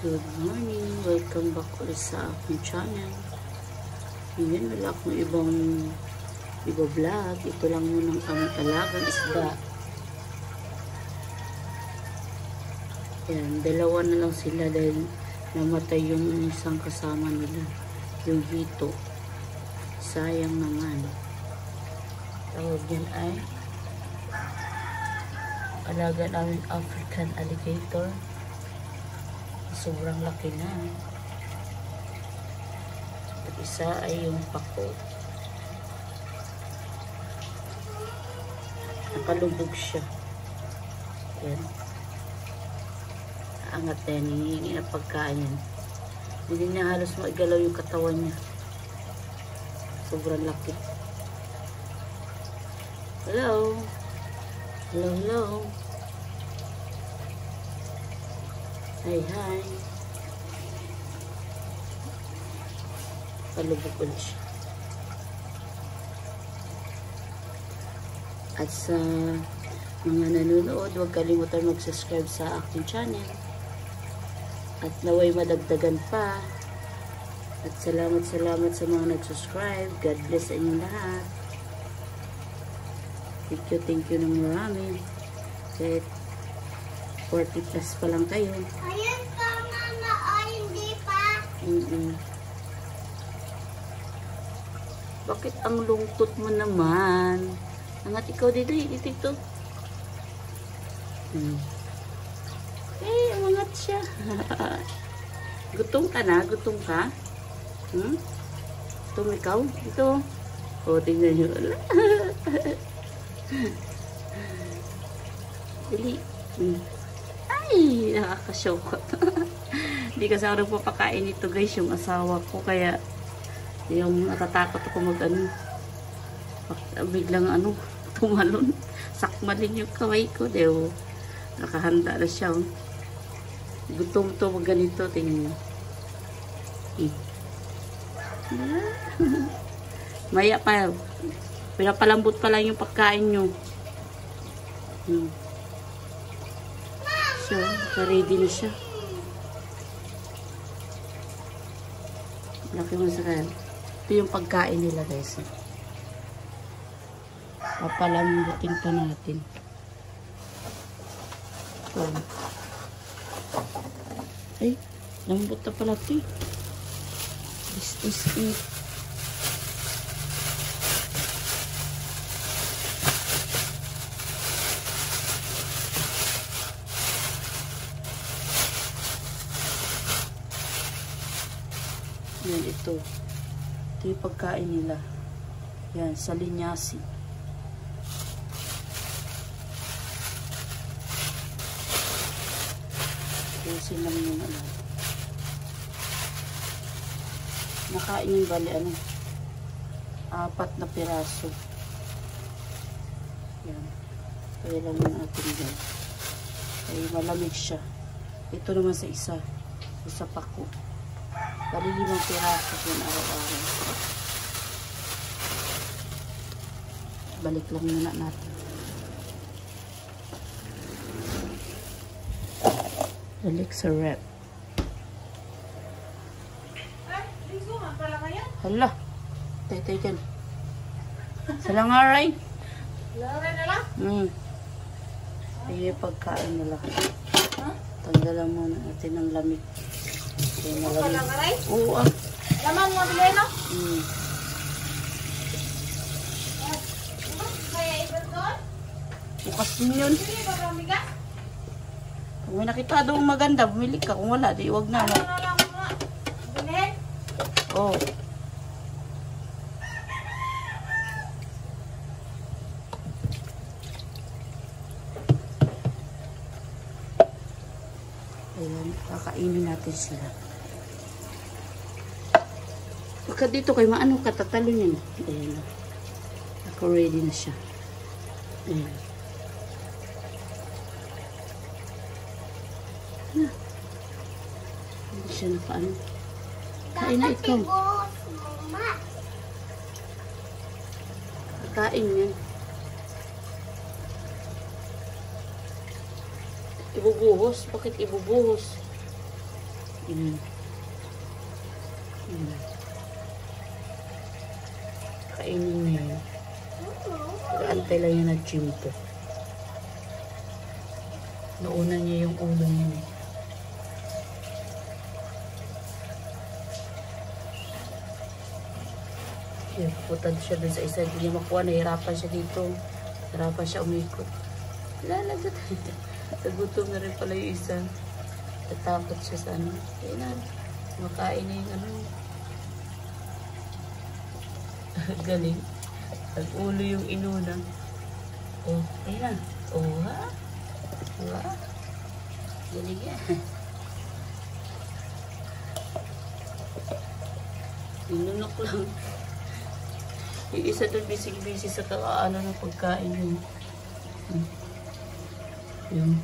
Good morning! Welcome back ulit sa aking channel. Ngayon wala akong ibang vlog. Ito lang muna ang aming alagang isda. Yan, dalawa na lang sila dahil namatay yung isang kasama nila. Yung hito. Sayang naman. Tawag yan ay alaga namin African alligator. Sobrang laki na. At isa ay yung paco. Nakalubog siya. Yan. Angat na yan. Hinihingi na pagkain yan. Hindi niya halos maigalaw yung katawan niya. Sobrang laki. Hello. Hello, hello. Hi, hi. Palubog ulit siya. At sa mga nanonood, huwag kalimutan mag-subscribe sa aking channel. At naway madagdagan pa. At salamat sa mga nag-subscribe. God bless sa inyong lahat. Thank you ng marami. Kahit 40 plus pa lang kayo. Ayan pa, mama. O, hindi pa. Bakit ang lungkot mo naman? Angat ikaw dito. Dito. Angat siya. Gutom ka na? Gutom ka? Gutom ikaw? Ito. O, tingnan nyo. Dili. Ay, nakakashock. Hindi kasi ako nagpapakain ito guys, yung asawa ko. Kaya, yung natatakot ako biglang tumalon. Sakmalin yung kaway ko. Deo, nakahanda na siya. Gutom to, wag ganito. Tingnan nyo. Maya pa. Pinapalambot pa lang yung pagkain nyo. So, ready na siya. Laki mo sa kanya. Ito yung pagkain nila guys. Papalambutin pa natin. Ito. Ay, lambot na pala ito. This is it. Yan, ito yung pagkain nila. Yan, sa linyasi. Ayusin lang yung nakain yung bali, 4 na piraso. Yan. Kaya lang yung ating dyan. Kaya malamig siya. Ito naman sa isa paco. Bali 5 piraso yun araw-araw. Balik lang muna natin. Balik sa rep. Hala. Tay dyan. Salangaray. Laray na lang? Ay, pagkain nila. Tanggalan muna natin ng lamig. Salangaray? Oo, Lamang mo bilay, no? Kaya iba doon? Bukas din yun. Hindi ba kamiga? Kung may nakita doon maganda, bumili ka. Kung wala, di huwag na. Ano na lang mo? Bilhin? Oo. Ayan, kakainin natin sila. Pagka dito kay maano katatalo niya. Ayan. Ako ready na siya. Ayan. Hindi siya nakaano. Kain na ikaw. Kakain yan. Ibubuhos? Bakit ibubuhos? Mm. Kainin niya yun. Antay lang yung nag-chimpo. Nauna niya yung ulo niya. Putad siya dun sa isa. Hindi niya makuha. Nahirapan siya dito. Nahirapan siya umikot. Lalagot. Nagutom na rin pala yung isa. Natakot siya sa ano. Kaya na. Makain na yung ano. Galing. Nag-ulo yung inuna. Oh, ayun na. Oh, ha? Diba? Galing yan. Inunok lang. Yung isa doon busy-busy sa kakaano ng pagkain yun. Yung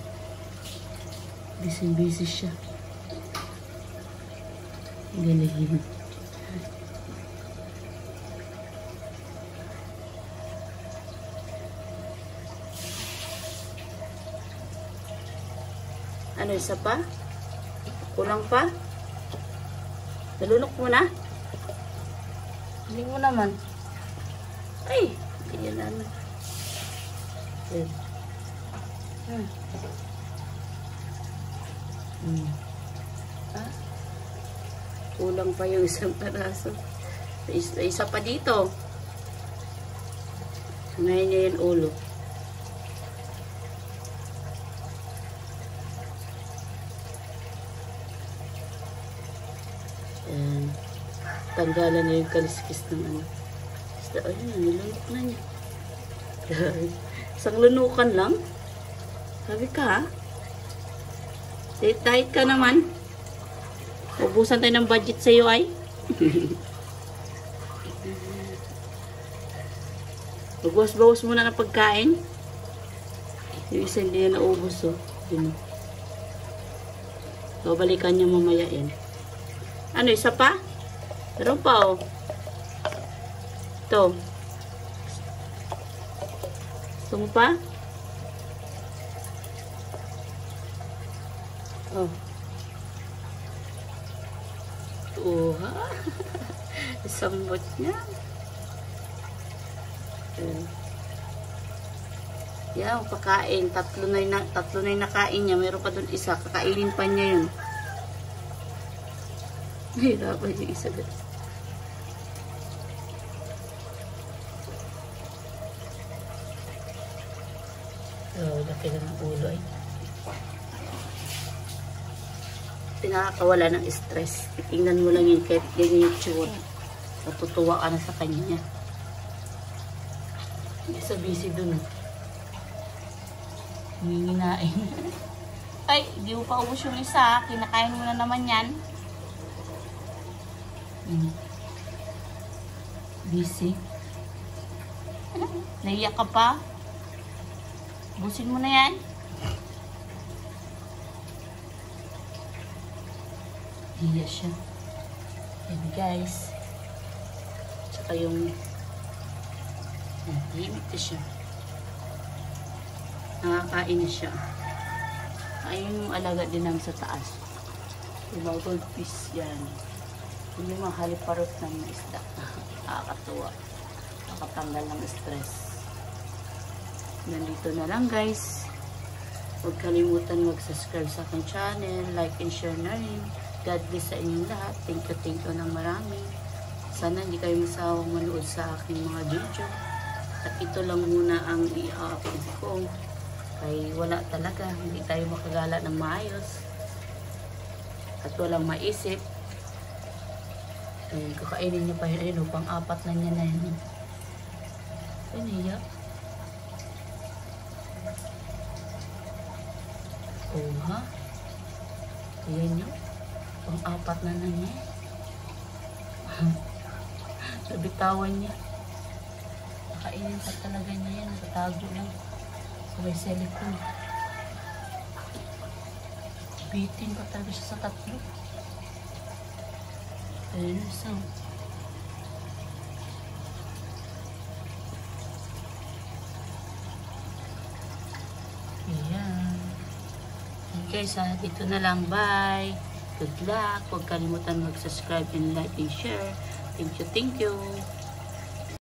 busy-busy siya. Galing. Ano, isa pa? Kulang pa? Nalunok mo na? Hindi mo naman. Ay! Ganyan na. Ah? Kulang pa yung isang paraso. Isa pa dito. Ngayon niya yung ulo. Tanggalan na yung kaliskis ng ano. Ayun, nilunok na niya. Isang lunukan lang. Sabi ka, ha? Diet ka naman. Ubusan tayo ng budget sa iyo, ay. Magbawas-bawas muna ng pagkain. Yung isa hindi na naubos, oh. Yun. So, balikan niya mamaya yan. Ano, isa pa? Meron pa, oh. Ito. Gusto mo pa? Oh. Oh, ha? Isang bot niya. Yan, pakain. Tatlo na yung nakain niya. Meron pa dun isa. Kakainin pa niya yun. Hirapan yung isa guys. Oh, laki na ng ulo ay. Pinakakawala ng stress. Tingnan mo lang yung kahit ganyan yung tsura. Natutuwa ka na sa kanya. Hindi sa busy dun. Hinginain. Ay, di mo pa ubos yung isa. Kinakain mo na naman yan. Busy. Naiyak ka pa? Busin mo na yan. Hiya siya. Yan guys. Tsaka yung himit na siya. Nakakain na siya. Ayun yung alaga din namin sa taas. Diba, goldfish yan. Yung mga haliparot ng isda. Nakakatuwa. Nakatanggal ng stress. Nandito na lang guys. Huwag kalimutan mag-subscribe sa aking channel. Like and share na rin. God bless sa inyong lahat. Thank you ng marami. Sana hindi kayo masawang manood sa aking mga video. At ito lang muna ang i-upload ko. Kaya wala talaga. Hindi tayo makagala ng maayos. At walang maisip. Ayun, kakainin niya pa yun. Ayun, pang-apat na niya na yun. Ayun, hiya. Oh, ha? Ayan yun. Pang-apat na niya. Nabitawan niya. Kakainin pa talaga niya yan. Nakatago lang. May silicone. Bitin pa talaga siya sa tatlo. Ayun, isa. Ayan. Okay, sa dito na lang. Bye. Good luck. Huwag kalimutan mag-subscribe and like and share. Thank you, thank you.